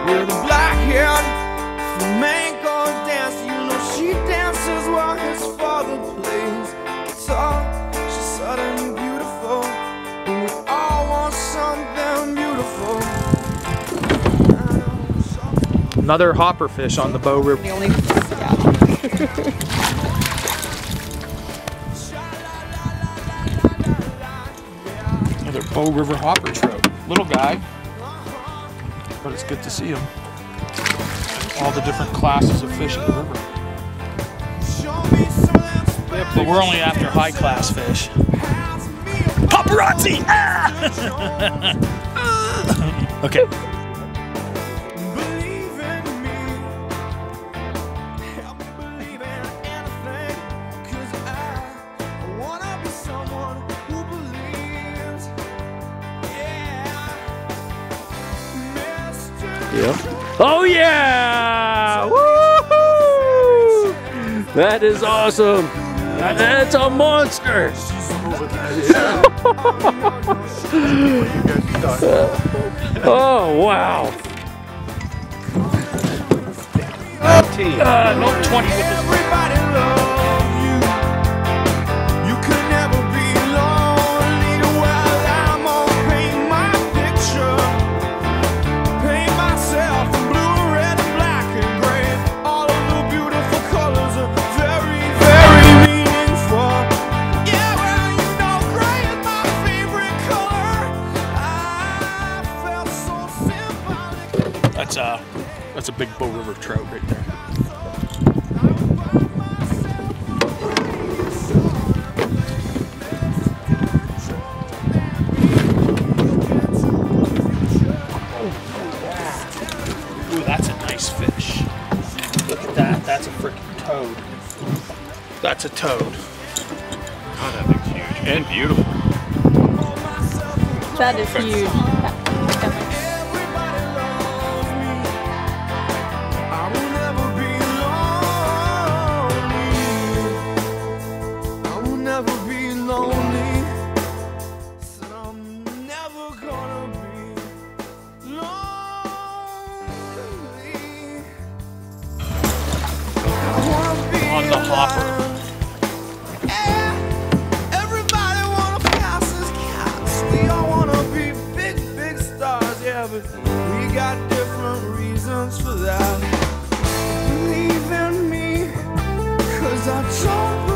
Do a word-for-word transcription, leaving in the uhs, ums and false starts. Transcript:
with a black-haired flamenco dancer. You know she dances while his father plays guitar. She's sudden beautiful, and we all want something beautiful. Another hopper fish on the Bow River. The only, yeah. Another Bow River hopper trout. Little guy, but it's good to see him. All the different classes of fish in the river. Yep, but we're only after high class fish. Paparazzi! Ah! Okay. Yeah. Oh yeah! Woohoo! That is awesome. That's a monster. Oh wow! Uh, no twenty with this. That's a, that's a big Bow River trout right there. Ooh, that's a nice fish. Look at that, that's a freaking toad. That's a toad. Oh, that thing's huge and beautiful. That is huge. On the hopper. Everybody wanna pass as cats. We all wanna be big, big stars, yeah, but we got different reasons for that. Believe in me, 'cause I don't